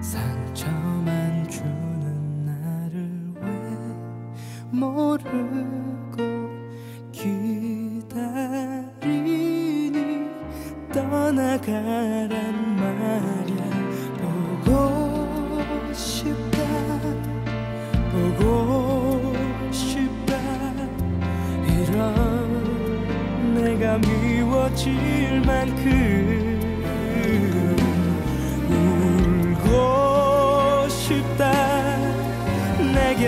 상처만 주는 나를 왜 모르고 기다리니 떠나가란 말야. 보고 싶다 보고 싶다 이런 내가 미워질 만큼 울고 싶다. 내게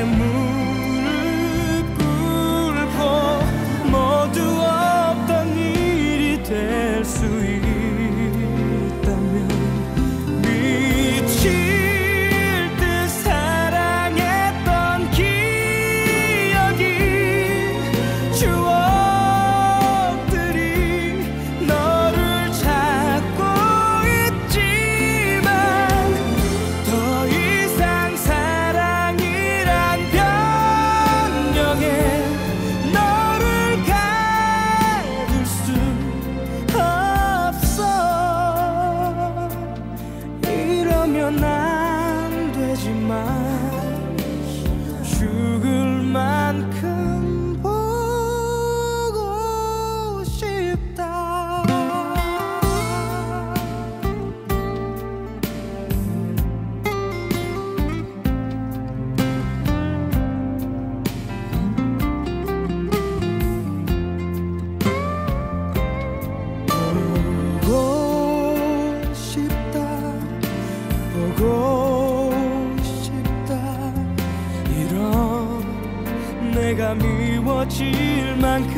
무릎 꿇고 모두 없던 일이 될 수 있다면 미칠 듯 사랑했던 기억이 추억들이 너를 찾고 있지만 더 이상 사랑이란 변명에 너를 가둘 수 없어. 이러면 안 되지만 죽을 만큼 보고 싶다. 보고 싶다 보고 싶다 이런 내가 미워질 만큼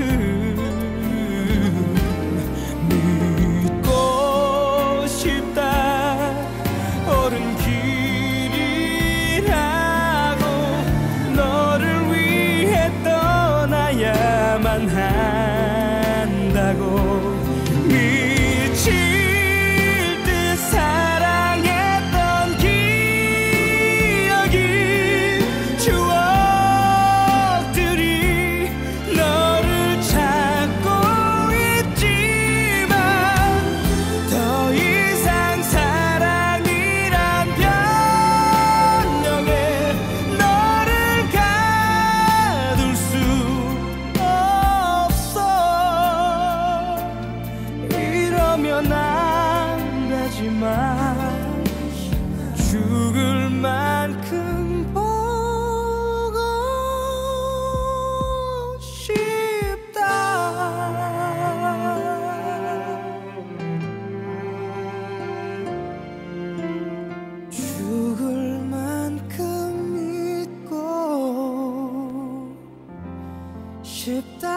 믿고 싶다. 옳은 길이라고 너를 위해 떠나야만 한다고 미칠 듯 사랑했던 기억이 추억들이 너를 찾고 있지만 더 이상 사랑이란 변명에 너를 가둘 수 없어. 이러면 안 되지만 죽을 만큼 보고 싶다. 죽을 만큼 믿고 싶다.